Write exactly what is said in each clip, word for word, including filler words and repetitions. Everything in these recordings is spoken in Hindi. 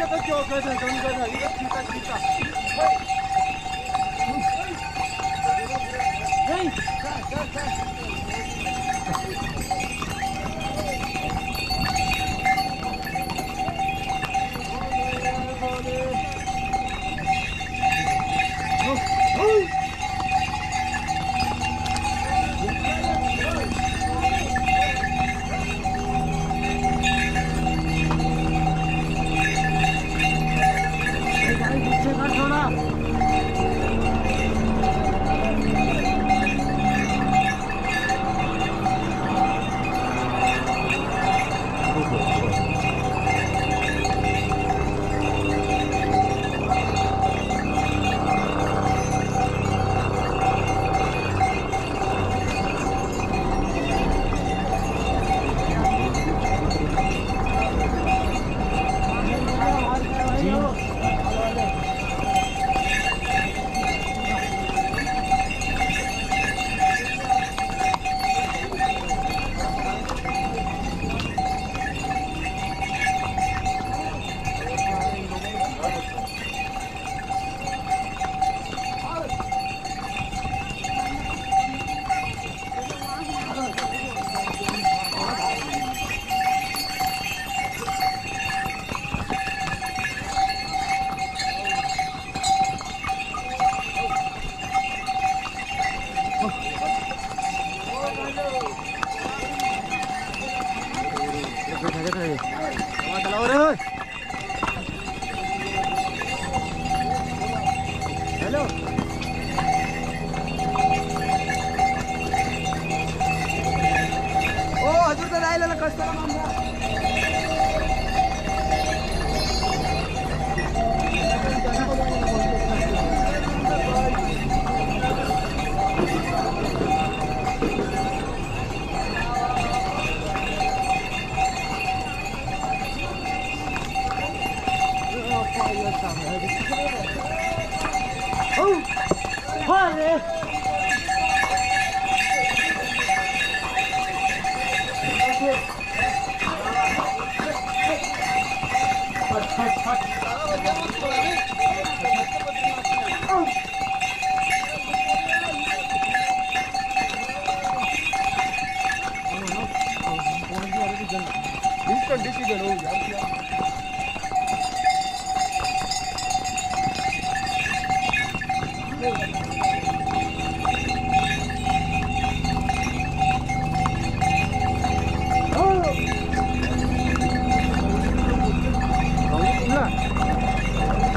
这个脚跟着，跟跟着，一个踢他踢他。嘿，看看看。Hello. Oh, हजुर त राइला कस्तो राम्रो Oh, hi. Instant decision हो गया Oh!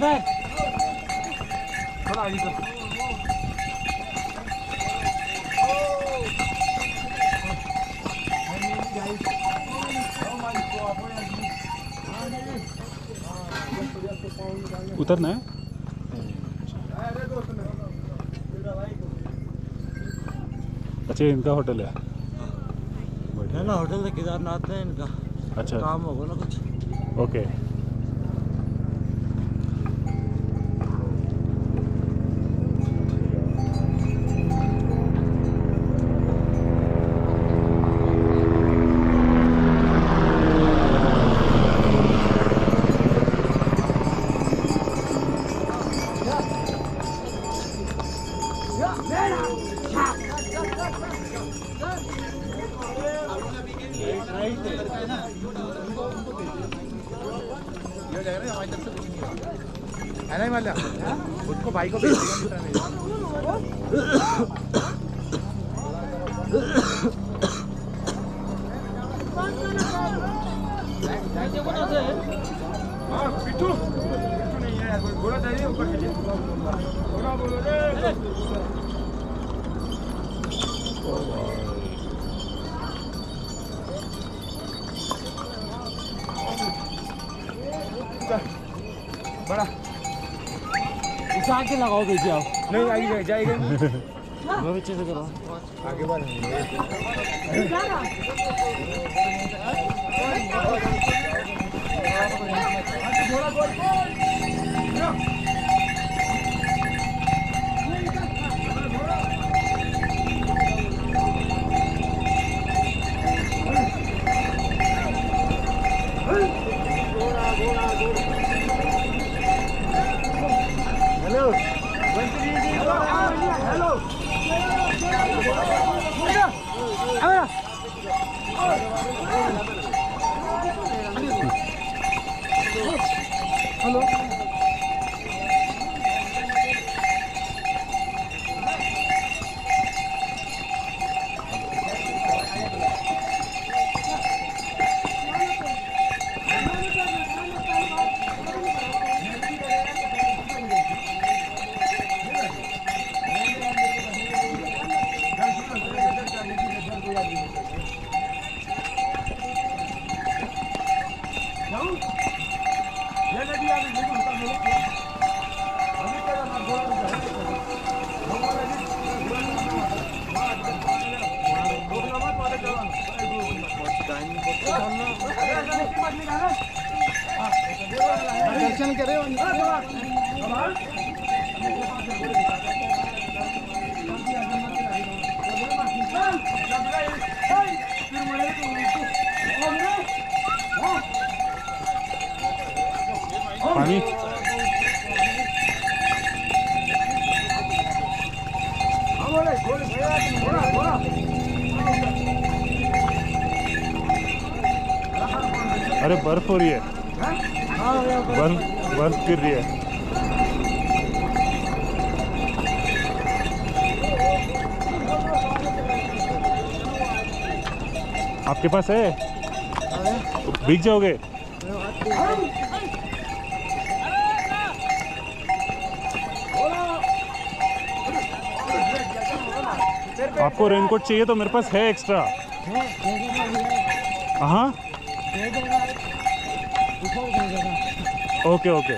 बैठ थोड़ा आगे चल उतरना है। अच्छा इनका होटल है है ना, होटल से केदारनाथ है इनका। अच्छा काम होगा ना कुछ। ओके है नहीं माल्या उसको भाई को भेज देगा हाँ पिट्ठू पिट्ठू नहीं है कोई घोड़ा चाहिए ऊपर कीजिए घोड़ा बोलो रे बड़ा इसे आगे लगाओ दीजिए आप। नहीं आगे जाएगा वो पीछे से करो। आगे बढ़ हेलो हेलो हेलो दर्शन करे पानी अरे बर्फ हो रही है बर्फ बर्फ गिर रही है आपके पास है भीग जाओगे आपको रेनकोट चाहिए तो मेरे पास है एक्स्ट्रा हाँ ओके ओके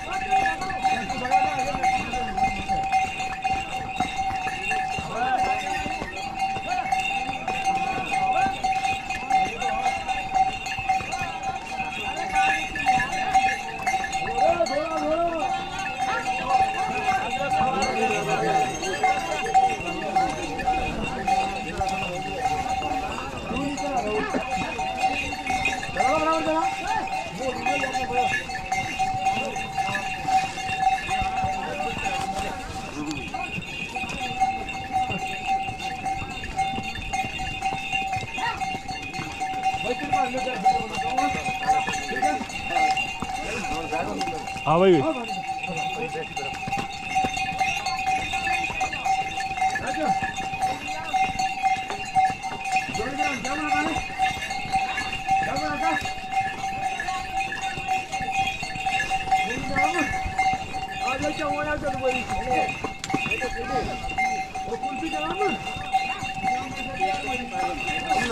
हाँ भाई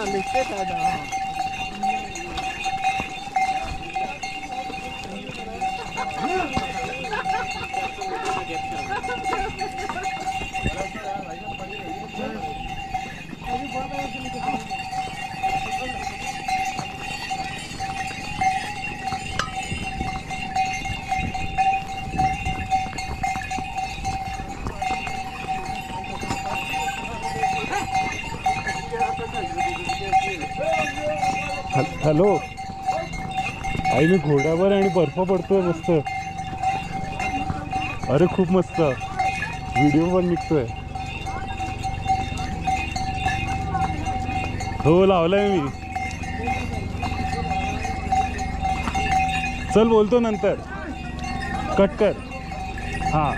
लिखते था ना हॅलो आई, मी घोड्यावर आणि बर्फ पडतोय मस्त. अरे खूप मस्त, व्हिडिओ पण निघतोय. हो लावलाय मी. चल बोलतो नंतर, कट कर. हां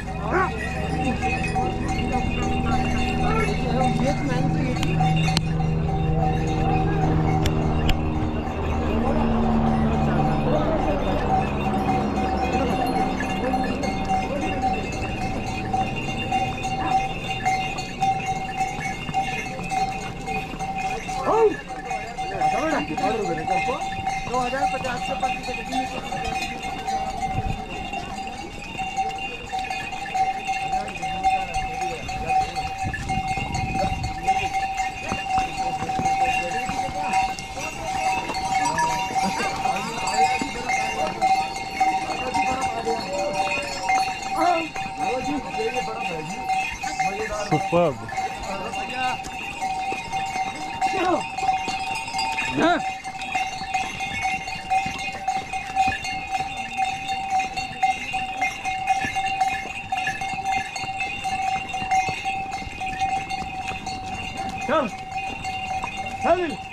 दो हजार पचास से सुपर्ब. चल चल